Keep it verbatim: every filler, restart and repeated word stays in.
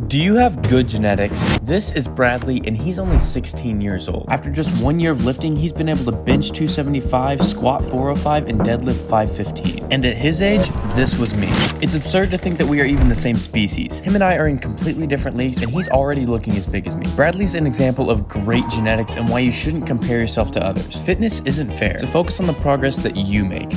Do you have good genetics? This is Bradley, and he's only sixteen years old. After just one year of lifting, he's been able to bench two seventy-five, squat four oh five, and deadlift five fifteen. And at his age, this was me. It's absurd to think that we are even the same species. Him and I are in completely different leagues, and he's already looking as big as me. Bradley's an example of great genetics and why you shouldn't compare yourself to others. Fitness isn't fair, so focus on the progress that you make.